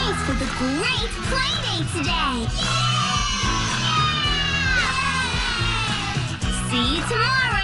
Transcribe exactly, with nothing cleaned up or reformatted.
Thanks for the great play date today! See you tomorrow!